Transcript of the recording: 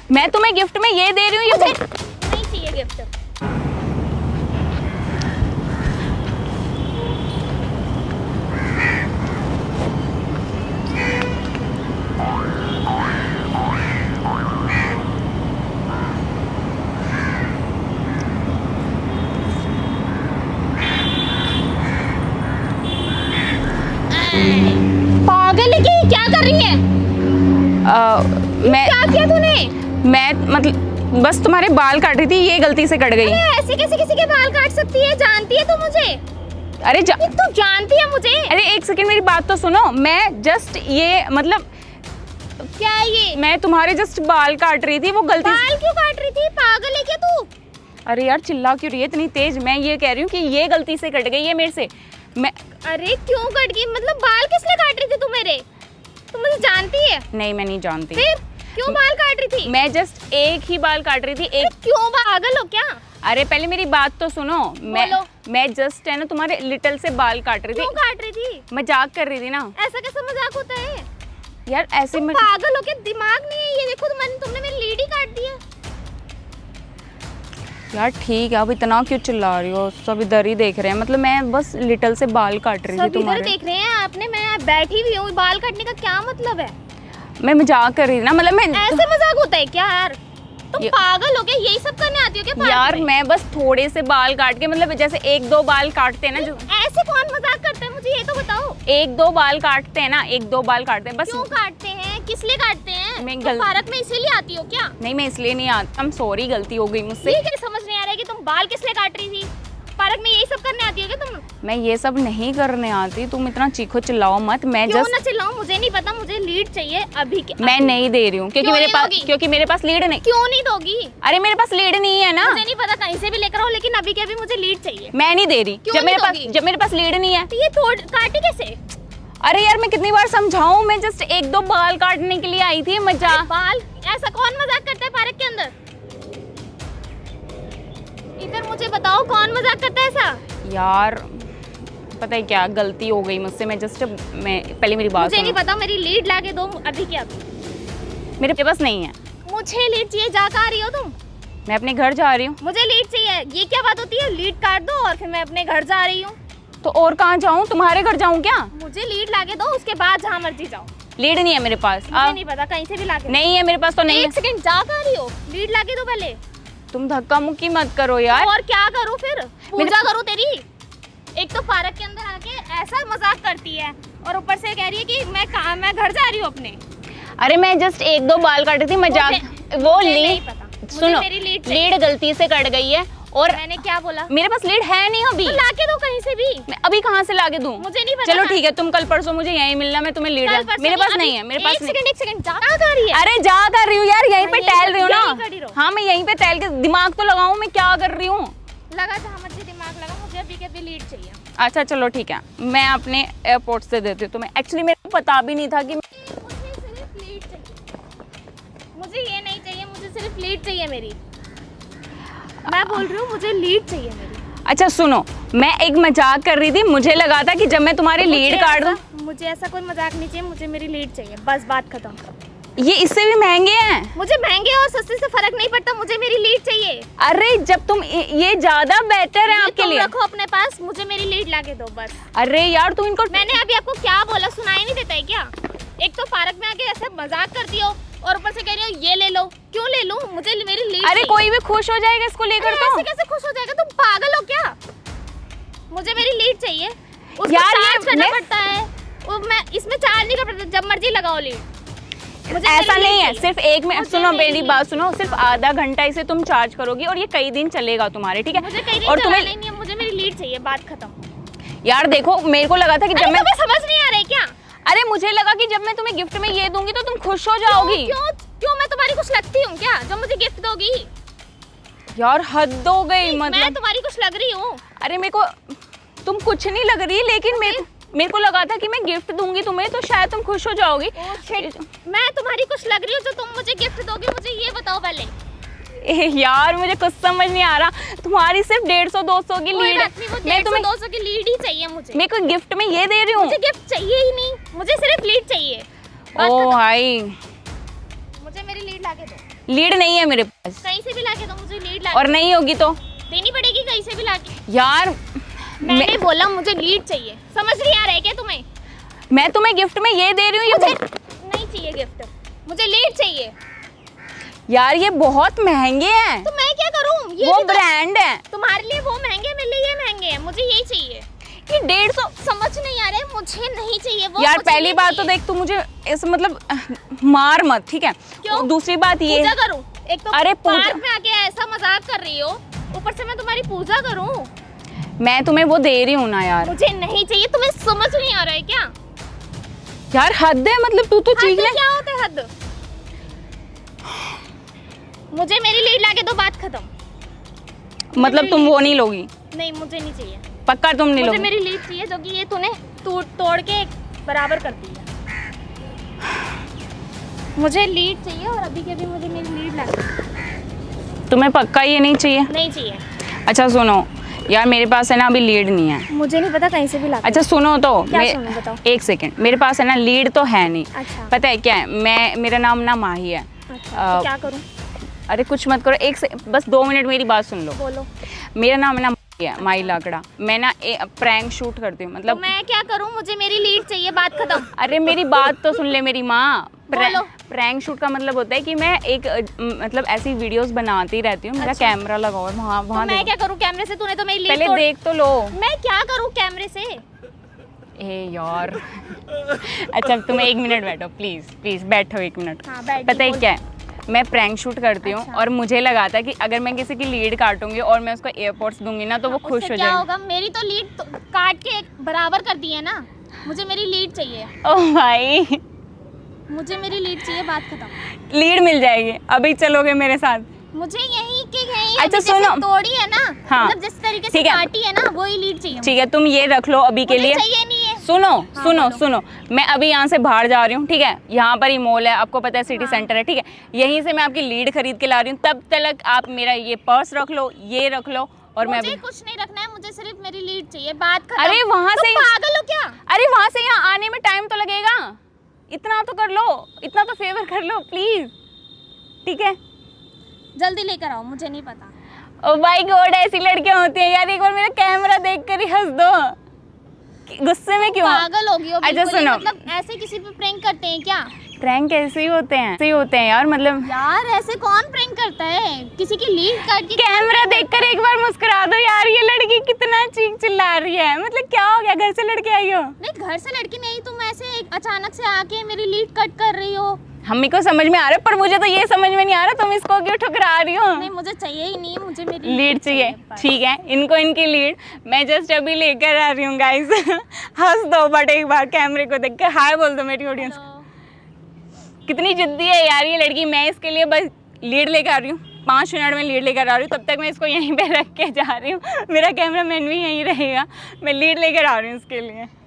मैं तुम्हें गिफ्ट में ये दे रही हूँ, ये नहीं चाहिए गिफ्ट। पागल है कि क्या कर रही है? मैं क्या किया तूने? मैं मतलब बस तुम्हारे बाल काट रही थी, ये गलती से कट गई। ऐसे कैसे किसी के बाल काट सकती है? जानती है तू मुझे? अरे तू जानती है मुझे? अरे एक सेकंड मेरी बात तो सुनो। मैं जस्ट ये मतलब क्या है ये? मैं तुम्हारे जस्ट बाल काट रही थी, वो गलती से। बाल क्यों काट रही थी? पागल है क्या तू? अरे यार चिल्ला क्यों रही है इतनी तेज? मैं ये कह रही हूँ कि ये गलती से कट गई है मेरे से। मैं अरे क्यों कट गई? मतलब बाल किस लिए काट रही थी तू मेरे? तू मुझे जानती है? नहीं, मैं नहीं जानती। फिर क्यों बाल काट रही थी? मैं जस्ट एक ही बाल काट रही थी। एक क्यों? पागल हो क्या? अरे पहले मेरी बात तो सुनो। मैं जस्ट है ना तुम्हारे लिटिल से बाल काट रही थी। क्यों काट रही थी? मजाक कर रही थी ना। ऐसा कैसा मजाक होता है यार? ऐसे में पागल हो क्या? दिमाग नहीं है? ये देखो तुमने मेरी लीड ही काट दिया। यार ठीक है, अब इतना क्यों चिल्ला रही हो? सब इधर ही देख रहे हैं। मतलब मैं बस लिटिल से बाल काट रही थी तुम्हारे। सब इधर देख रहे हैं आपने? मैं बैठी हुई हूँ, बाल काटने का क्या मतलब है? मैं मजाक कर रही थी ना। मतलब मैं ऐसे मजाक होता है क्या यार? तुम पागल हो क्या? यही सब करने आती हो क्या? यार मैं बस थोड़े से बाल काट के, मतलब जैसे एक दो बाल काटते हैं ना। जो ऐसे कौन मजाक करता है? मुझे ये तो बताओ। एक दो बाल काटते हैं ना, एक दो बाल काटते हैं बस। क्यों काटते हैं? किस लिए काटते हैं? मैं पार्क में इसीलिए आती हो क्या? नहीं, मैं इसलिए नहीं आती। I'm sorry, गलती हो गई मुझसे। ये क्या समझ नहीं आ रहा है कि तुम बाल किस लिए काट रही थी? पार्क में यही सब करने आती हो क्या तुम? मैं ये सब नहीं करने आती। तुम इतना चीखो चिल्लाओ मत। मैं क्यों जस्ट ना चिल्लाऊं? मुझे नहीं पता, मुझे लीड चाहिए अभी के। मैं नहीं दे रही हूँ क्योंकि मेरे पास लीड नहीं। क्यों नहीं दोगी? अरे मेरे पास लीड नहीं है ना। मुझे नहीं पता, कहीं से भी लेकर आओ, लेकिन अभी के अभी मुझे लीड चाहिए। मैं नहीं दे रही जब मेरे पास लीड नहीं है। तो ये काटी कैसे? अरे यार मैं कितनी बार समझाऊं? मैं जस्ट एक दो बाल काटने के लिए आई थी। मजाक? बाल? ऐसा कौन मजाक करता है पार्क के अंदर? इधर मुझे बताओ, कौन मजाक करता है ऐसा? यार पता है क्या, गलती हो गई मुझसे। मैं पहले मेरी बात मुझे नहीं पता। मेरी लीड लाके दो अभी के अभी। मेरे पास नहीं है। मुझे लीड चाहिए। जा कहाँ रही हो तुम? मैं अपने घर जा रही हूँ। मुझे लीड चाहिए। ये क्या बात होती है? लीड काट दो और फिर मैं अपने घर जा रही हूँ। तो और कहाँ जाऊँ? तुम्हारे घर जाऊँ क्या? मुझे लीड लाके दो, उसके बाद जहाँ मर्जी जाओ। लीड नहीं है मेरे पास। मुझे नहीं पता, कहीं से भी लाके नहीं है मेरे पास। तो नहीं है। एक सेकंड, जा कहाँ रही हो? लीड लाके दो पहले। तुम धक्का मुक्की मत करो यार। और क्या करूँ फिर? पूजा करूँ तेरी? एक तो पार्क के अंदर आके ऐसा मजाक करती है और ऊपर से कह रही है कि मैं घर जा रही हूँ अपने। अरे मैं जस्ट एक दो बाल काटी थी, मजाक। वो लीड सुनो, लीड गलती से कट गई है। और मैंने क्या बोला? मेरे पास लीड है नहीं अभी। तो लाके दो कहीं से भी। मैं अभी कहाँ से लाके दूँ? मुझे नहीं पता। चलो ठीक है, तुम कल परसों मुझे यहीं मिलना। मैं तुम्हें लीड मेरे पास नहीं है। मेरे पास नहीं। एक सेकंड, जा कहाँ रही है? अरे जा कर रही हूँ यार, यहीं पे टहल रही हूँ ना। हाँ मैं यहीं पे टहल के दिमाग तो लगाऊं। मैं क्या कर रही हूँ? लगा जहाँ मर्जी दिमाग लगा। मुझे अभी के अभी लीड चाहिए। अच्छा चलो ठीक है, मैं अपने एयरपोर्ट से देती हूँ तुम्हें। एक्चुअली मेरे को पता भी नहीं था कि मुझे सिर्फ लीड चाहिए। मुझे ये नहीं चाहिए, मुझे सिर्फ लीड चाहिए मेरी। मैं बोल रही हूँ मुझे लीड चाहिए मेरी। अच्छा सुनो, मैं एक मजाक कर रही थी। मुझे लगा था कि जब मैं तुम्हारी लीड काट दूँ। मुझे ऐसा कोई मजाक नहीं चाहिए। मुझे मेरी लीड चाहिए, बस बात खत्म। ये इससे भी महंगे हैं। मुझे महंगे और सस्ते से फर्क नहीं पड़ता। मुझे मेरी लीड चाहिए। अरे जब तुम ये ज्यादा बेटर है आपके लिए। रखो अपने पास, मुझे मेरी लीड लाके दो बस। अरे यार तुम इनको, मैंने अभी आपको क्या बोला सुनाई नहीं देता है क्या? एक तो पार्क में आके ऐसे मजाक करती हो और ऊपर से कह रही हो ये ले लो। क्यों ले लूं? मुझे मेरी लीड। अरे कोई भी खुश हो जाएगा इसको लेकर। तो ऐसे कैसे खुश हो जाएगा? तुम पागल हो क्या? मुझे मेरी लीड चाहिए। उसको यार चार्ज करना पड़ता है। वो मैं इसमें चार्ज नहीं कर पड़ता, जब मर्जी लगाओ लीड। मुझे ऐसा नहीं है। सिर्फ एक में सुनो, मेरी बात सुनो। सिर्फ आधा घंटा इसे तुम चार्ज करोगी और ये कई दिन चलेगा तुम्हारे, ठीक है? मुझे कई दिन और तुम्हें नहीं है। मुझे मेरी लीड चाहिए, बात खत्म। यार देखो, मेरे को लगा था कि जब मैं समझ नहीं आ रही क्या? अरे मुझे लगा कि जब मैं तुम्हें गिफ्ट में ये दूंगी तो तुम खुश हो जाओगी। क्यों मैं तुम्हारी कुछ लगती हूँ क्या जो मुझे गिफ्ट दोगी? यार हद हो गई। मतलब मैं तुम्हारी कुछ लग रही हूँ? अरे मेरे को तुम कुछ नहीं लग रही, लेकिन मेरे को लगा था कि मैं गिफ्ट दूंगी तुम्हें तो शायद तुम खुश हो जाओगी। मैं तुम्हारी कुछ लग रही हूँ जो तुम मुझे गिफ्ट दोगी? मुझे ये बताओ पहले। यार मुझे कुछ समझ नहीं आ रहा। तुम्हारी सिर्फ 150-200 की लीड है। मैं तुम्हें 200 की लीड ही चाहिए मुझे। मैं कोई गिफ्ट में ये दे रही हूँ? मुझे गिफ्ट चाहिए ही नहीं, मुझे सिर्फ लीड चाहिए। ओ भाई, मुझे मेरी लीड लाके दो। लीड नहीं है मेरे पास। कहीं से भी लाके दो मुझे लीड ला। और नहीं होगी तो देनी पड़ेगी कहीं से भी लाके। यार मैंने बोला मुझे लीड चाहिए, समझ नहीं आ रहा है क्या तुम्हें? मैं तुम्हें गिफ्ट में ये दे रही हूँ, ये नहीं चाहिए गिफ्ट, मुझे लीड चाहिए। यार ये बहुत महंगे हैं। तो मैं क्या करूँ? ये वो ब्रांड है। तुम्हारे लिए वो महंगे, मेरे लिए ये महंगे हैं, मुझे यही चाहिए। ये 150। समझ नहीं आ रहा है, मुझे नहीं चाहिए वो। यार पहली बात तो देख, तू मुझे इस मतलब मार मत, ठीक है? क्यों? दूसरी बात ये पूजा करूं? एक तो अरे पार्क में आके ऐसा मजाक कर रही हो, ऊपर से मैं तुम्हारी पूजा करूं? मैं तुम्हें वो दे रही हूँ ना यार। मुझे नहीं चाहिए, तुम्हें समझ नहीं आ रहा है क्या? यार हद है, मतलब तू तो चीज ले। क्या होता है हद? मुझे मेरी लीड लाके दो, बात खत्म। मतलब तुम वो नहीं लोगी? नहीं मुझे नहीं चाहिए। पक्का तुम नहीं लोगी? मुझे मेरी लीड चाहिए, जो कि ये तूने तोड़ के बराबर कर दी है। मुझे लीड चाहिए और अभी के अभी मुझे मेरी लीड ला। तुम्हें पक्का ये नहीं चाहिए? नहीं चाहिए। अच्छा सुनो यार, मेरे पास है ना अभी लीड नहीं है। मुझे नहीं पता, कहीं से भी ला। अच्छा सुनो तो, सुनो बताओ। एक सेकंड, मेरे पास है ना लीड तो है नहीं। अच्छा। पता है क्या है, मेरा नाम ना माही है। अच्छा, तो क्या करूं? अरे कुछ मत करो, बस 2 मिनट मेरी बात सुन लो। बोलो। मेरा नाम है ना माही है, माही लाकड़ा। मैं ना प्रैंक शूट करती हूँ, मतलब तो मैं क्या करूं? मुझे मेरी लीड चाहिए, बात खत्म। अरे मेरी बात तो सुन ले मेरी माँ। बोलो। प्रैंक शूट का मतलब होता है कि मैं एक मतलब ऐसी वीडियोस बनाती रहती हूँ। मेरा कैमरा लगा और वहाँ तो मैं क्या करूं कैमरे से? तूने तो मेरी लीड पहले देख तो लो। मैं क्या करूं कैमरे से? ए यार अच्छा तुम 1 मिनट बैठो, प्लीज प्लीज बैठो 1 मिनट। हाँ, बैठ पता है बोल। क्या है, मैं प्रैंक शूट करती हूँ। अच्छा। और मुझे लगा था कि अगर मैं किसी की लीड काटूंगी और मैं उसको एयरपोर्ट्स दूंगी ना तो वो खुश हो क्या जाएगी। होगा? मेरी तो लीड काट के बराबर कर दी है ना। मुझे मेरी लीड चाहिए। ओह भाई, मुझे मेरी लीड चाहिए, बात खत्म। लीड मिल जाएगी, अभी चलोगे मेरे साथ? मुझे यही के यही अच्छा, अभी सुनो। जैसे तोड़ी है ना, हाँ। मतलब जिस तरीके से ठीक है। काटी है ना, वही लीड चाहिए। ठीक है, तुम ये रख लो अभी के मुझे लिए। चाहिए नहीं है। सुनो हाँ, सुनो बोलो। सुनो, मैं अभी यहाँ से बाहर जा रही हूँ, ठीक है? यहाँ पर ही मॉल है, आपको पता है, सिटी सेंटर है, ठीक है? यहीं से मैं आपकी लीड खरीद के ला रही हूँ। तब तक आप मेरा ये पर्स रख लो, ये रख लो, और मैं मुझे कुछ नहीं रखना है, मुझे सिर्फ मेरी लीड चाहिए, बात खत्म। अरे वहाँ से पागल हो क्या? अरे वहाँ से यहाँ आने में टाइम तो लगेगा, इतना तो कर लो, इतना तो फेवर कर लो प्लीज, ठीक है? जल्दी लेकर आओ, मुझे नहीं पता। ओ माय गॉड, ऐसी लड़कियां होती हैं यार। एक बार मेरा कैमरा देख कर ही हंस दो, गुस्से में क्यों? पागल हो गई हो अच्छा बिल्कुल ही, सुनो। मतलब ऐसे किसी पे प्रैंक करते हैं क्या? प्रैंक ऐसे ही होते हैं, ऐसे ही होते हैं यार, मतलब यार ऐसे कौन प्रैंक करता है? किसी की लीड काट के कैमरा देखकर एक बार मुस्कुरा दो यार। ये लड़की कितना चीख चिल्ला रही है, मतलब क्या हो गया? घर से लड़के आई हो? नहीं, घर से लड़की नहीं, तुम ऐसे अचानक से आके मेरी लीड कट कर रही हो। हमें को समझ में आ रहा है, पर मुझे तो ये समझ में नहीं आ रहा तुम इसको क्यों ठुकरा रही हो। नहीं, मुझे चाहिए ही नहीं, मुझे मेरी लीड चाहिए, बस। ठीक है? इनको इनकी लीड मैं जस्ट अभी लेकर आ रही हूँ गाइस। हंस दो बट एक बार कैमरे को देखकर हाय बोल दो मेरी ऑडियंस। कितनी जिद्दी है यार ये लड़की। मैं इसके लिए बस लीड लेकर आ रही हूँ, 5 मिनट में लीड लेकर आ रही हूँ। तब तक मैं इसको यहीं पे रख के जा रही हूँ, मेरा कैमरा मैन भी यहीं रहेगा। मैं लीड लेकर आ रही हूँ इसके लिए।